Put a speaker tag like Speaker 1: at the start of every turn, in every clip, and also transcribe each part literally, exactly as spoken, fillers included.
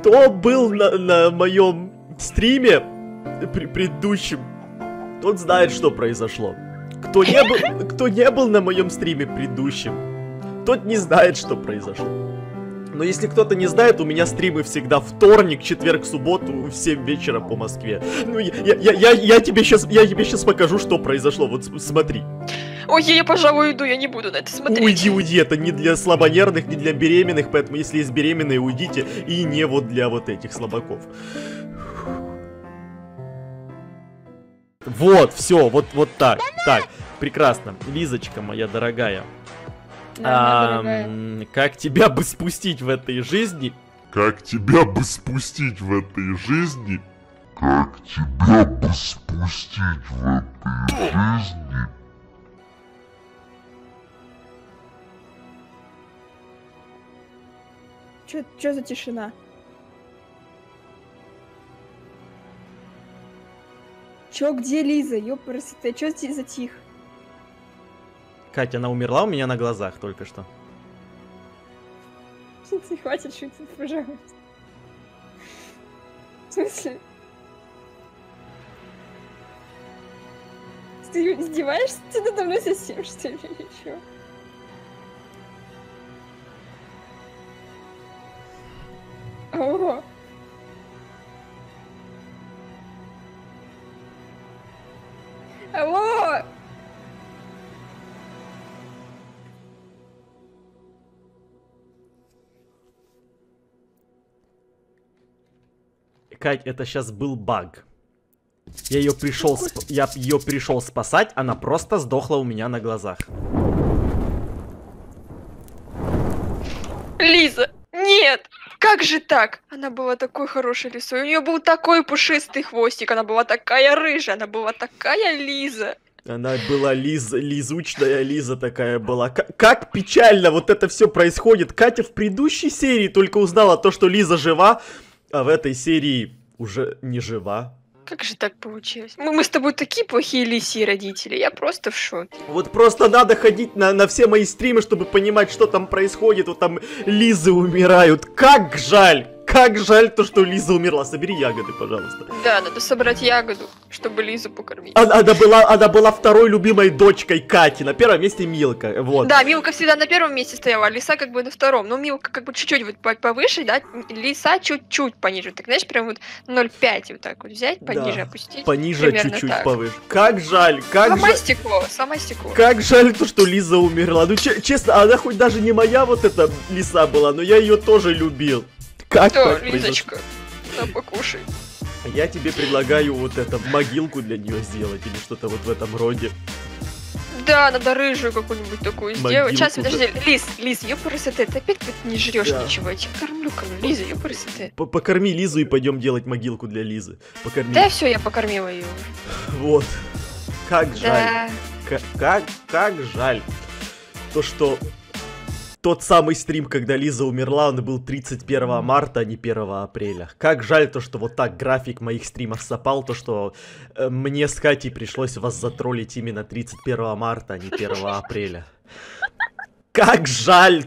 Speaker 1: Кто был на, на моем стриме при предыдущем, тот знает, что произошло. Кто не был, кто не был на моем стриме предыдущем, тот не знает, что произошло. Но если кто-то не знает, у меня стримы всегда вторник, четверг, субботу в семь вечера по Москве. Ну, я, я, я, я, тебе сейчас, я тебе сейчас покажу, что произошло. Вот смотри.
Speaker 2: Ой, я, пожалуй, уйду, я не буду на это смотреть.
Speaker 1: Уйди, уйди, это не для слабонервных, не для беременных, поэтому если есть беременные, уйдите. И не вот для вот этих слабаков. Вот, все, вот, вот так. Так, прекрасно. Лизочка моя дорогая.
Speaker 2: Да,
Speaker 1: А, как тебя бы спустить в этой жизни?
Speaker 3: Как тебя бы спустить в этой жизни? Как тебя бы спустить в этой жизни?
Speaker 4: Чё, чё за тишина? Чё, где Лиза? Ёпрст, чё здесь затих?
Speaker 1: Катя, она умерла у меня на глазах только что.
Speaker 4: Хватит шутить, пожалуйста. В смысле? Ты издеваешься? Ты надо мной совсем, что ли, или чё? Ого! Алло!
Speaker 1: Кать, это сейчас был баг. Я ее пришел, сп... я ее пришел спасать, она просто сдохла у меня на глазах.
Speaker 2: Лиза, нет! Как же так? Она была такой хорошей лисой, у нее был такой пушистый хвостик, она была такая рыжая, она была такая Лиза.
Speaker 1: Она была Лиза, лизучная Лиза такая была. К как печально вот это все происходит. Катя в предыдущей серии только узнала то, что Лиза жива, а в этой серии уже не жива.
Speaker 2: Как же так получилось? Мы, мы с тобой такие плохие лисьи родители, я просто в шоке.
Speaker 1: Вот просто надо ходить на, на все мои стримы, чтобы понимать, что там происходит. Вот там Лизы умирают. Как жаль! Как жаль то, что Лиза умерла. Собери ягоды, пожалуйста.
Speaker 2: Да, надо собрать ягоду, чтобы Лизу покормить.
Speaker 1: Она, она, была, она была второй любимой дочкой Кати. На первом месте Милка. Вот.
Speaker 2: Да, Милка всегда на первом месте стояла, а Лиса как бы на втором. Ну, Милка как бы чуть-чуть вот повыше, да, Лиса чуть-чуть пониже. Так, знаешь, прям вот ноль пять вот так вот взять, пониже да, опустить.
Speaker 1: Пониже чуть-чуть повыше. Как жаль, как
Speaker 2: сама
Speaker 1: жаль.
Speaker 2: стекло, сама стекло.
Speaker 1: Как жаль то, что Лиза умерла. Ну, честно, она хоть даже не моя вот эта Лиса была, но я ее тоже любил. Как
Speaker 2: Что, Лизочка, на покушай.
Speaker 1: Я тебе предлагаю вот это, могилку для нее сделать или что-то вот в этом роде.
Speaker 2: Да, надо рыжую какую-нибудь такую
Speaker 1: Могилку,
Speaker 2: сделать. Сейчас, подожди,
Speaker 1: да.
Speaker 2: Лиз, Лиз, ёпарасоте, ты опять как не жрешь
Speaker 1: да.
Speaker 2: ничего. Я тебя кормлю, кормлю. Лиза, ёпарасоте.
Speaker 1: Покорми Лизу и пойдем делать могилку для Лизы. Покорми.
Speaker 2: Да, все, я покормила ее.
Speaker 1: Вот. Как
Speaker 2: да.
Speaker 1: жаль. Как, как, как жаль. То, что тот самый стрим, когда Лиза умерла, он был тридцать первого марта, а не первого апреля. Как жаль то, что вот так график моих стримов совпал, то, что э, мне с Катей пришлось вас затроллить именно тридцать первого марта, а не первого апреля. Как жаль!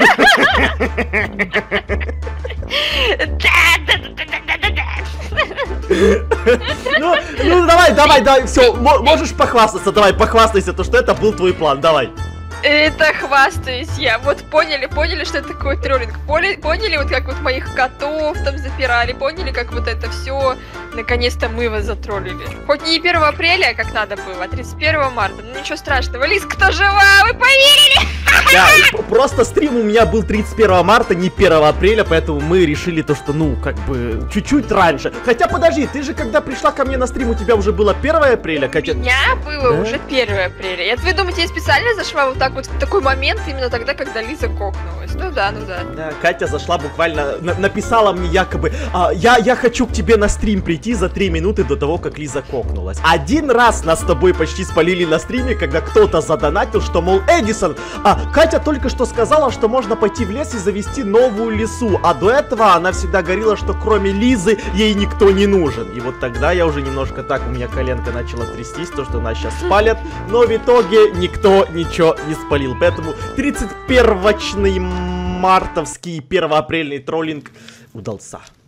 Speaker 1: Ну, ну давай, давай, давай, все, можешь похвастаться, давай, похвастайся, то, что это был твой план, давай.
Speaker 2: Это хвастаюсь я. Вот поняли, поняли, что это такой троллинг. Поняли, поняли, вот как вот моих котов там запирали. Поняли, как вот это все. Наконец-то мы вас затроллили. Хоть не первого апреля, как надо было, а тридцать первого марта. Ну ничего страшного. Лиз, кто жива? Вы поверили?
Speaker 1: Да, просто стрим у меня был тридцать первого марта, не первого апреля, поэтому мы решили то, что, ну, как бы, чуть-чуть раньше. Хотя, подожди, ты же, когда пришла ко мне на стрим, у тебя уже было первое апреля, Катя?
Speaker 2: У меня было
Speaker 1: да?
Speaker 2: уже первое апреля. Я, вы думаете, я специально зашла вот так вот в такой момент, именно тогда, когда Лиза кокнулась? Ну да, ну да.
Speaker 1: Да, Катя зашла буквально, на написала мне якобы, а, я, я хочу к тебе на стрим прийти за три минуты до того, как Лиза кокнулась. Один раз нас с тобой почти спалили на стриме, когда кто-то задонатил, что, мол, Эдисон, а Катя только что сказала, что можно пойти в лес и завести новую лису, а до этого она всегда говорила, что кроме Лизы ей никто не нужен. И вот тогда я уже немножко так, у меня коленка начала трястись, то, что нас сейчас спалят, но в итоге никто ничего не спалил. Поэтому тридцать первочный мартовский первоапрельный троллинг удался.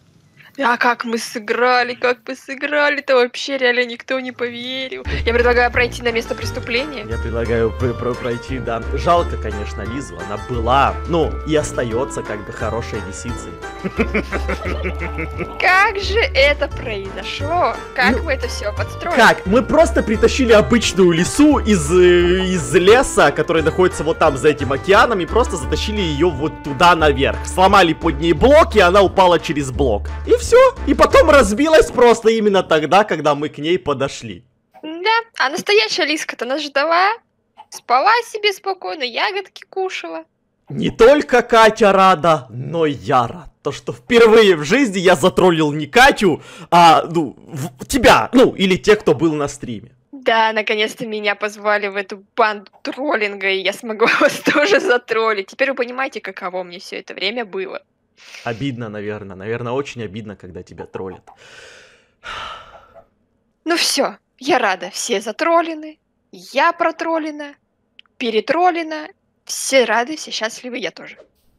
Speaker 2: А как мы сыграли, как мы сыграли-то вообще реально никто не поверил. Я предлагаю пройти на место преступления.
Speaker 1: Я предлагаю пр- пр- пройти, да. Жалко, конечно, Лизу, она была, ну, и остается как бы хорошей лисицей.
Speaker 2: Как же это произошло? Как
Speaker 1: Ну,
Speaker 2: мы это все подстроили?
Speaker 1: Как? Мы просто притащили обычную лису из, э, из леса, который находится вот там за этим океаном, и просто затащили ее вот туда наверх. Сломали под ней блок, и она упала через блок. И все. И потом разбилась просто именно тогда, когда мы к ней подошли.
Speaker 2: Да, а настоящая Лиска-то нас ждала. Спала себе спокойно, ягодки кушала.
Speaker 1: Не только Катя рада, но и я рад. То, что впервые в жизни я затроллил не Катю, а, ну, в- тебя, ну, или тех, кто был на стриме.
Speaker 2: Да, наконец-то меня позвали в эту банду троллинга, и я смогла вас тоже затроллить. Теперь вы понимаете, каково мне все это время было.
Speaker 1: Обидно, наверное. Наверное, очень обидно, когда тебя троллят.
Speaker 2: Ну все, я рада, все затроллены, я протроллена, перетроллена, все рады, все счастливы, я тоже.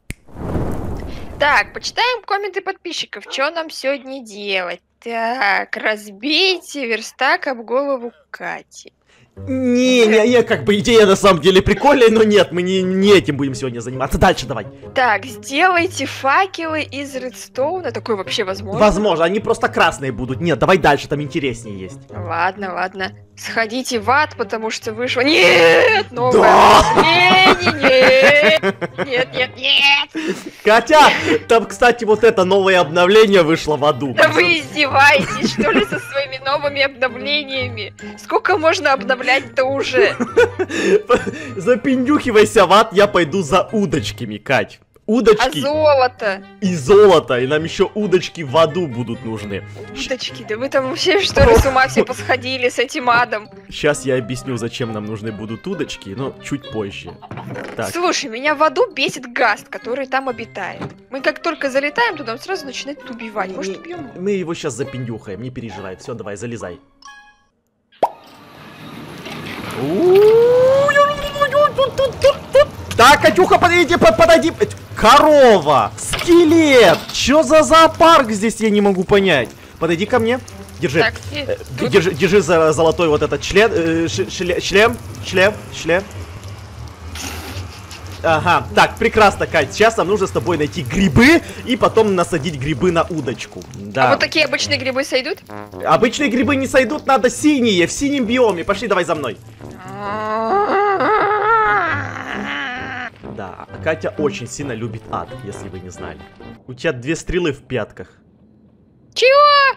Speaker 2: Так, почитаем комменты подписчиков, что нам сегодня делать. Так, разбейте верстак об голову Кати.
Speaker 1: Не, не, не, как бы идея на самом деле прикольная, но нет, мы не, не этим будем сегодня заниматься. Дальше давай.
Speaker 2: Так, сделайте факелы из редстоуна, такое вообще возможно?
Speaker 1: Возможно, они просто красные будут. Нет, давай дальше, там интереснее есть.
Speaker 2: Ладно, ладно. Сходите в ад, потому что вышло... Нет! Новое
Speaker 1: Да!
Speaker 2: обновление! Нет! Нет, нет, нет!
Speaker 1: Катя, там, кстати, вот это новое обновление вышло в аду.
Speaker 2: Да вы издеваетесь, что ли, со своими новыми обновлениями? Сколько можно обновлять-то уже?
Speaker 1: Запиндюхивайся в ад, я пойду за удочками, Кать.
Speaker 2: А
Speaker 1: Удочки
Speaker 2: золото?
Speaker 1: и золото, и нам еще удочки в аду будут нужны.
Speaker 2: Удочки, да вы там вообще что ли с ума все посходили с этим адом?
Speaker 1: Сейчас я объясню, зачем нам нужны будут удочки, но чуть позже. Так.
Speaker 2: Слушай, меня в аду бесит гаст, который там обитает. Мы как только залетаем туда, он сразу начинает убивать. Может, убьем?
Speaker 1: Мы его сейчас запиндюхаем, не переживай. Все, давай, залезай. Так, Катюха, подойди, под- подойди. Корова, скелет. Чё за зоопарк здесь, я не могу понять. Подойди ко мне. Держи.
Speaker 2: Так,
Speaker 1: Э,
Speaker 2: и тут-
Speaker 1: Держи, держи за золотой вот этот член, э, ш- шле- шлем, шлем, шлем. Ага, так, прекрасно, Кать. Сейчас нам нужно с тобой найти грибы и потом насадить грибы на удочку. Да.
Speaker 2: А вот такие обычные грибы сойдут?
Speaker 1: Обычные грибы не сойдут, надо синие, в синем биоме. Пошли, давай за мной. Да, Катя очень сильно любит ад, если вы не знали. У тебя две стрелы в пятках.
Speaker 2: Чего?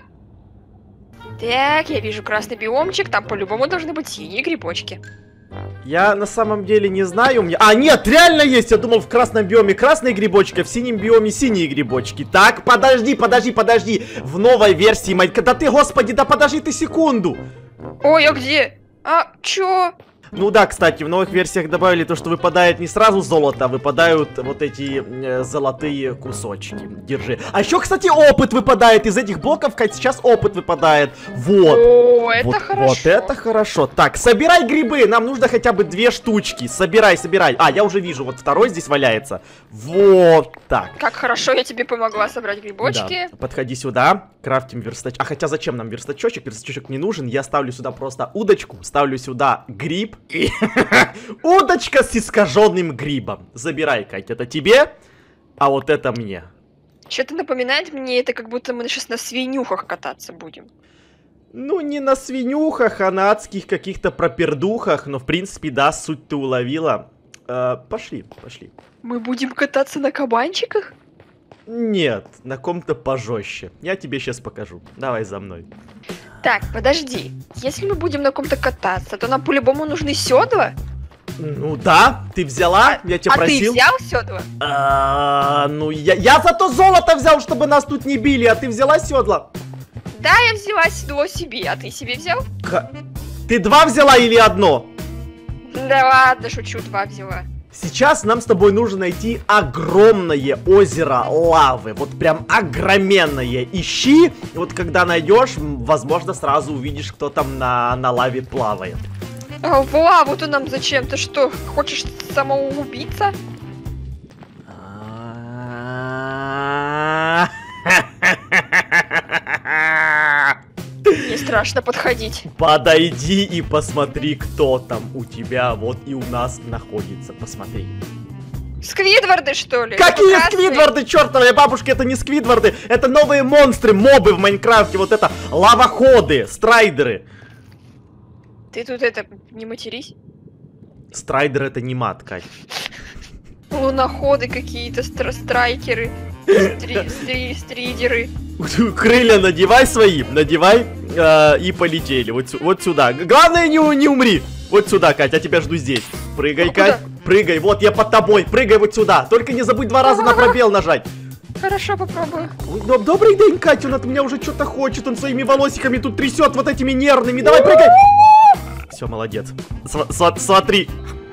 Speaker 2: Так, я вижу красный биомчик, там по-любому должны быть синие грибочки.
Speaker 1: Я на самом деле не знаю, у меня... А, нет, реально есть! Я думал, в красном биоме красные грибочки, а в синем биоме синие грибочки. Так, подожди, подожди, подожди. В новой версии Майнкрафта... Да ты, господи, да подожди ты секунду!
Speaker 2: Ой, а где? А, чё?
Speaker 1: Ну да, кстати, в новых версиях добавили то, что выпадает не сразу золото, а выпадают вот эти э, золотые кусочки. Держи. А еще, кстати, опыт выпадает из этих блоков, Кать, сейчас опыт выпадает. Вот.
Speaker 2: О, это
Speaker 1: вот,
Speaker 2: хорошо.
Speaker 1: вот это хорошо. Так, собирай грибы, нам нужно хотя бы две штучки. Собирай, собирай. А, я уже вижу, вот второй здесь валяется. Вот так.
Speaker 2: Как хорошо я тебе помогла собрать грибочки.
Speaker 1: Да. Подходи сюда, крафтим верстачок. А хотя зачем нам верстачочек? Верстачочек не нужен. Я ставлю сюда просто удочку, ставлю сюда гриб и удочка с искаженным грибом. Забирай, Кать, это тебе, а вот это мне.
Speaker 2: Что-то напоминает мне это, как будто мы сейчас на свинюхах кататься будем.
Speaker 1: Ну, не на свинюхах, а на адских каких-то пропердухах, но в принципе, да, суть ты уловила. Э, пошли, пошли.
Speaker 2: Мы будем кататься на кабанчиках?
Speaker 1: Нет, на ком-то пожестче. Я тебе сейчас покажу. Давай за мной.
Speaker 2: Так, подожди. Если мы будем на ком-то кататься, то нам по-любому нужны седла.
Speaker 1: Ну да, ты взяла, я тебя
Speaker 2: А
Speaker 1: просил.
Speaker 2: ты взял седла?
Speaker 1: А, ну я, я зато золото взял, чтобы нас тут не били, а ты взяла седло?
Speaker 2: Да, я взяла седло себе, а ты себе взял?
Speaker 1: К- Ты два взяла или одно?
Speaker 2: Да ладно, шучу, два взяла.
Speaker 1: Сейчас нам с тобой нужно найти огромное озеро лавы. Вот прям огроменное. Ищи, вот когда найдешь, м, возможно, сразу увидишь, кто там на, на лаве плавает.
Speaker 2: А, в лаву ты нам зачем? Ты что, хочешь самоубийца? страшно подходить.
Speaker 1: Подойди и посмотри, кто там у тебя вот и у нас находится. Посмотри.
Speaker 2: Сквидварды, что ли?
Speaker 1: Какие
Speaker 2: Красные?
Speaker 1: сквидварды, чертовые бабушки, это не сквидварды, это новые монстры, мобы в Майнкрафте, вот это лавоходы, страйдеры.
Speaker 2: Ты тут это, не матерись.
Speaker 1: Страйдер это не мат, Кать.
Speaker 2: Луноходы какие-то, стра страйкеры, стри стри стридеры.
Speaker 1: Крылья надевай свои, надевай э, и полетели, вот, вот сюда. Главное не, не умри. Вот сюда, Кать, я тебя жду здесь. Прыгай, а Кать, куда? Прыгай, вот я под тобой, прыгай вот сюда. Только не забудь два раза на пробел нажать.
Speaker 2: Хорошо, попробую.
Speaker 1: Ой, добрый день, Катя, он от меня уже что-то хочет, он своими волосиками тут трясет вот этими нервными. Давай, прыгай. Все, молодец. Св смотри.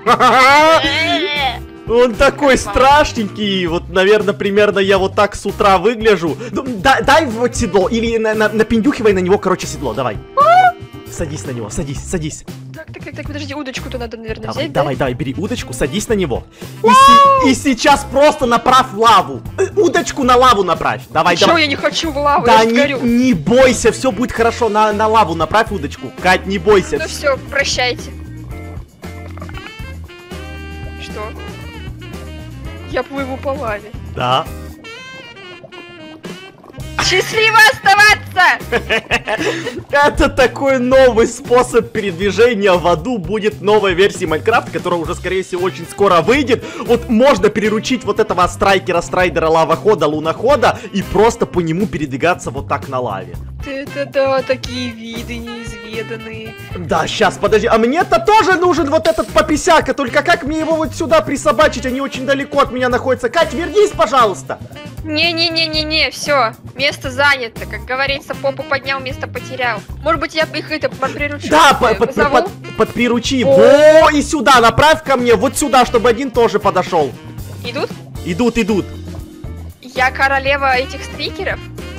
Speaker 1: Он такой страшненький, вот, наверное, примерно я вот так с утра выгляжу. Ну, да, дай вот седло, или на, на, напиндюхивай на него, короче, седло, давай. Садись на него, садись, садись.
Speaker 2: Так, так, так, так, подожди, удочку-то надо, наверное,
Speaker 1: давай,
Speaker 2: взять,
Speaker 1: давай,
Speaker 2: да?
Speaker 1: давай, бери удочку, садись на него. И, си и сейчас просто направь в лаву. Э, удочку на лаву направь. Давай,
Speaker 2: Чё,
Speaker 1: давай.
Speaker 2: я не хочу в лаву,
Speaker 1: да
Speaker 2: я
Speaker 1: не,
Speaker 2: сгорю.
Speaker 1: не бойся, все будет хорошо, на, на лаву направь удочку. Кать, не бойся.
Speaker 2: Ну все, прощайте. Что? Я плыву по лаве.
Speaker 1: Да.
Speaker 2: Счастливо оставаться!
Speaker 1: Это такой новый способ передвижения в аду. Будет новая версия Майнкрафта, которая уже, скорее всего, очень скоро выйдет. Вот можно приручить вот этого страйкера, страйдера, лавохода, лунохода и просто по нему передвигаться вот так на лаве.
Speaker 2: Это да, такие виды неизведанные.
Speaker 1: Да, сейчас, подожди, а мне-то тоже нужен вот этот пописяка, только как мне его вот сюда присобачить, они очень далеко от меня находятся. Кать, вернись, пожалуйста.
Speaker 2: Не-не-не-не-не, все, место занято, как говорится, попу поднял, место потерял. Может быть, я их это приручу.
Speaker 1: Да, под, под, под, под приручи.
Speaker 2: О!
Speaker 1: Во, и сюда, направь ко мне, вот сюда, чтобы один тоже подошел.
Speaker 2: Идут?
Speaker 1: Идут, идут.
Speaker 2: Я королева этих стикеров.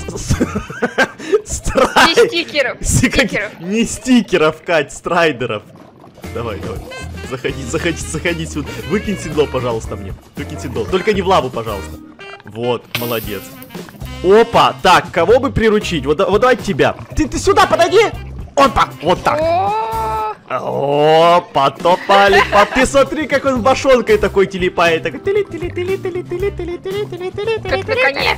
Speaker 1: Страй...
Speaker 2: Не стикеров, стикеров.
Speaker 1: Не стикеров, Кать, страйдеров. Давай, давай. Заходи, заходи, заходи сюда. Выкинь седло, пожалуйста, мне. Выкинь седло. Только не в лаву, пожалуйста. Вот, молодец. Опа, так, кого бы приручить? Вот, вот давай тебя. Ты, ты сюда подойди. Опа, вот так. О, потопали. Ты смотри, как он башонкой такой телепает. Такой тили тили тили тили тили тили тили тили тили.
Speaker 2: Как наконец.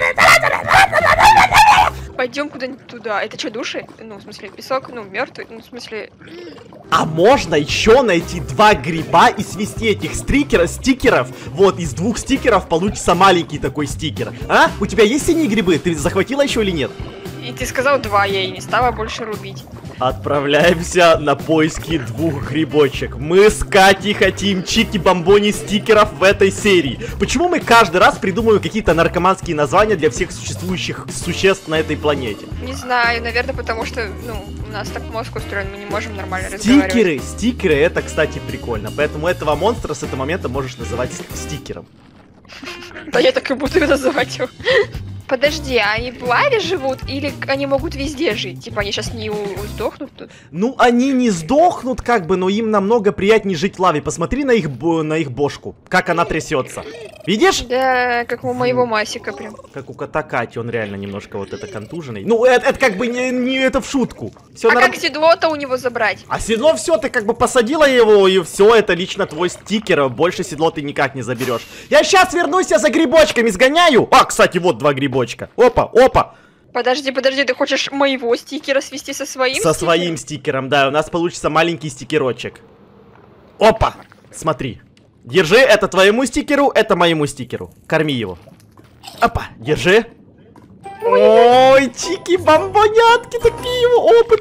Speaker 2: Пойдем куда-нибудь туда. Это что, души? Ну, в смысле, песок, ну, мертвый, ну, в смысле.
Speaker 1: А можно еще найти два гриба и свести этих стикеров, стикеров. Вот, из двух стикеров получится маленький такой стикер. А? У тебя есть синие грибы? Ты захватила еще или нет?
Speaker 2: И ты сказал два, я и не стала больше рубить.
Speaker 1: Отправляемся на поиски двух грибочек. Мы с Катей хотим чики-бомбони стикеров в этой серии. Почему мы каждый раз придумываем какие-то наркоманские названия для всех существующих существ на этой планете?
Speaker 2: Не знаю, наверное, потому что, ну, у нас так мозг устроен, мы не можем нормально
Speaker 1: Стикеры,
Speaker 2: разговаривать.
Speaker 1: стикеры, это, кстати, прикольно. Поэтому этого монстра с этого момента можешь называть стикером.
Speaker 2: Да я так и буду называть его. Подожди, а они в лаве живут или они могут везде жить? Типа они сейчас не у- сдохнут тут?
Speaker 1: Ну, они не сдохнут, как бы, но им намного приятнее жить в лаве. Посмотри на их, бо- на их бошку, как она трясется. Видишь?
Speaker 2: Да, как у моего Масика прям.
Speaker 1: Как у кота Кати, он реально немножко вот это контуженный. Ну, это, это как бы не, не это в шутку. Всё
Speaker 2: А
Speaker 1: норм-
Speaker 2: как седло-то у него забрать?
Speaker 1: А седло все, ты как бы посадила его, и все, это лично твой стикер. Больше седло ты никак не заберешь. Я сейчас вернусь, я за грибочками сгоняю. А, кстати, вот два грибочка. Опа, опа.
Speaker 2: Подожди, подожди, ты хочешь моего стикера свести со своим
Speaker 1: Со
Speaker 2: стикером?
Speaker 1: своим стикером, да, у нас получится маленький стикерочек. Опа, смотри. Держи, это твоему стикеру, это моему стикеру. Корми его. Опа, держи. Ой, чики-бомбонятки, такие опыт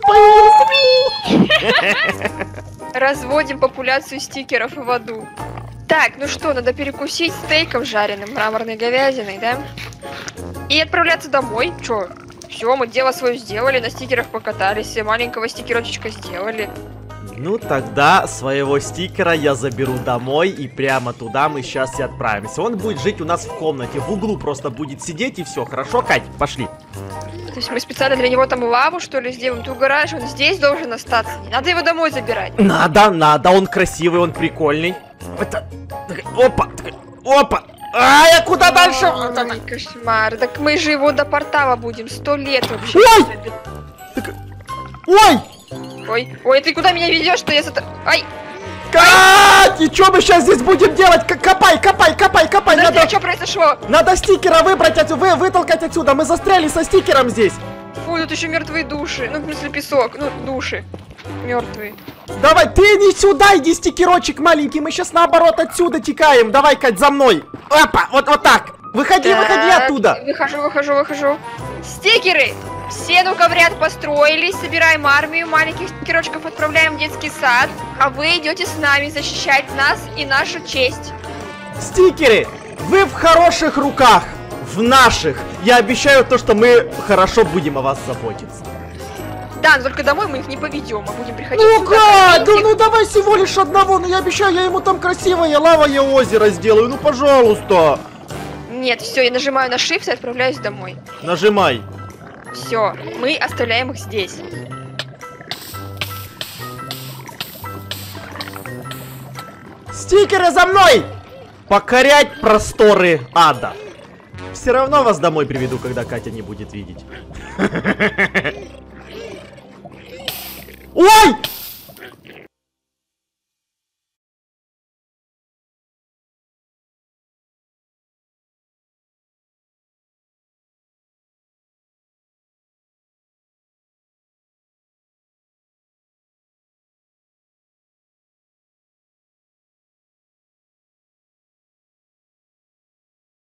Speaker 1: появился.
Speaker 2: Разводим популяцию стикеров в аду. Так, ну что, надо перекусить стейком жареным, мраморной говядиной, да? И отправляться домой. Чё? Все, мы дело свое сделали, на стикерах покатались, маленького стикерочка сделали.
Speaker 1: Ну, тогда своего стикера я заберу домой, и прямо туда мы сейчас и отправимся. Он будет жить у нас в комнате, в углу просто будет сидеть, и все. Хорошо, Кать? Пошли.
Speaker 2: То есть мы специально для него там лаву, что ли, сделаем? Ты угораешь, он здесь должен остаться. Не надо его домой забирать.
Speaker 1: Надо, надо, он красивый, он прикольный. Это... Опа, опа. А, я куда дальше?
Speaker 2: Ой, кошмар. Так мы же его до портала будем сто лет вообще.
Speaker 1: Ой! Так... Ой!
Speaker 2: Ой, ой, ты куда меня ведешь, что я за... Ай!
Speaker 1: Кать! И что мы сейчас здесь будем делать? К- Копай, копай, копай, копай!
Speaker 2: Подожди,
Speaker 1: Надо,
Speaker 2: а что произошло?
Speaker 1: надо стикера выбрать, отсюда, вы, вытолкать отсюда. Мы застряли со стикером здесь.
Speaker 2: Фу, тут еще мертвые души. Ну, в смысле, песок. Ну, души. Мертвые.
Speaker 1: Давай, ты не сюда, иди, стикерочек маленький. Мы сейчас наоборот отсюда текаем. Давай, Кать, за мной. Опа, вот, вот так. Выходи, выходи
Speaker 2: Так,
Speaker 1: оттуда.
Speaker 2: Выхожу, выхожу, выхожу. Стикеры! Все, ну-ка, в ряд построились, собираем армию, маленьких стикерочков отправляем в детский сад, а вы идете с нами защищать нас и нашу честь.
Speaker 1: Стикеры, вы в хороших руках. В наших. Я обещаю то, что мы хорошо будем о вас заботиться.
Speaker 2: Да, но только домой мы их не поведем, а будем приходить
Speaker 1: Ну,
Speaker 2: сюда,
Speaker 1: Кать,
Speaker 2: кормить
Speaker 1: ну,
Speaker 2: их.
Speaker 1: ну давай всего лишь одного. Ну я обещаю, я ему там красивое лавовое озеро сделаю. Ну, пожалуйста.
Speaker 2: Нет, все, я нажимаю на shift и отправляюсь домой.
Speaker 1: Нажимай.
Speaker 2: Все, мы оставляем их здесь.
Speaker 1: Стикеры за мной! Покорять просторы ада. Все равно вас домой приведу, когда Катя не будет видеть.